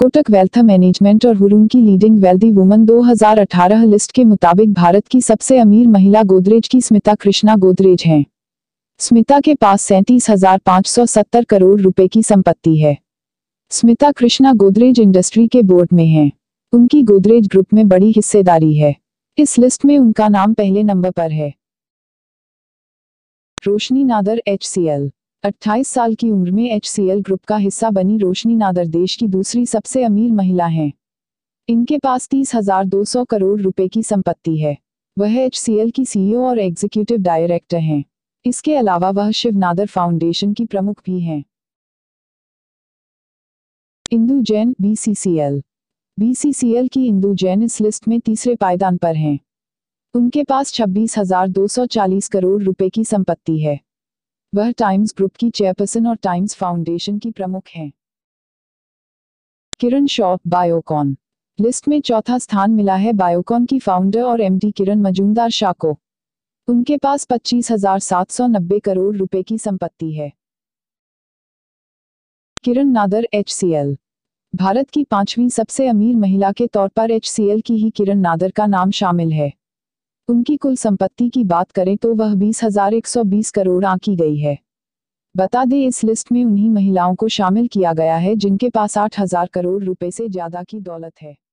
Kotak wealth management और Hurun की leading wealthy woman 2018 list के मुताबिक भारत की सबसे अमीर महिला गोदरेज की स्मिता कृष्णा गोदरेज हैं। स्मिता के पास 37,570 करोड़ रुपए की संपत्ति है। स्मिता कृष्णा गोदरेज इंडस्ट्री के बोर्ड में हैं। उनकी गोदरेज ग्रुप में बड़ी हिस्सेदारी है। इस लिस्ट में उनका नाम पहले नंबर पर है। रोशनी नादर HCL 28 साल की उम्र में HCL ग्रुप का हिस्सा बनी रोशनी नादर देश की दूसरी सबसे अमीर महिला हैं। इनके पास 30,200 करोड़ रुपए की संपत्ति है। वह HCL की CEO और एग्जीक्यूटिव डायरेक्टर हैं। इसके अलावा वह शिव नादर फाउंडेशन की प्रमुख भी हैं। इंदु जैन BCCL की इंदु जैन इस लिस्ट में तीसरे पायदान पर हैं। उनके पास 26,240 करोड़ रुपए की संपत्ति है। वह टाइम्स ग्रुप की चेयरपर्सन और टाइम्स फाउंडेशन की प्रमुख हैं। किरण शॉ बायोकॉन लिस्ट में चौथा स्थान मिला है बायोकॉन की फाउंडर और MD किरण मजूमदार शाह को। उनके पास 25,790 करोड़ रुपए की संपत्ति है। किरण नादर HCL भारत की 5वीं सबसे अमीर महिला के तौर पर HCL की ही किरण नादर का नाम शामिल है। उनकी कुल संपत्ति की बात करें तो वह 20,120 करोड़ आंकी गई है। बता दें इस लिस्ट में उन्हीं महिलाओं को शामिल किया गया है जिनके पास 8,000 करोड़ रुपए से ज्यादा की दौलत है।